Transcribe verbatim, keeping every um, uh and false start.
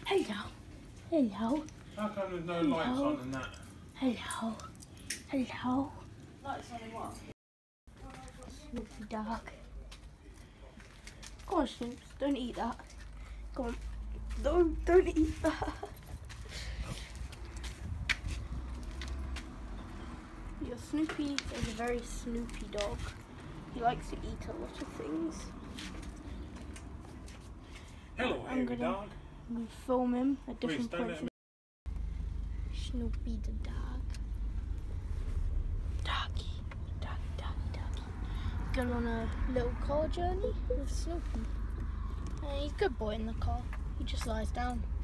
Hello. Hello. How come there's no Hello. lights on and that? Hello. Hello. Lights on in what? Snoopy dog. Go on, Snoops. Don't eat that. Go on. Don't, don't eat that. Your Snoopy is a very Snoopy dog. He likes to eat a lot of things. Hello, I'm hairy gonna dog. film him at different stand points. there. Snoopy the dog. Doggy. Doggy, doggy, doggy. Going on a little car journey with Snoopy. And he's a good boy in the car. He just lies down.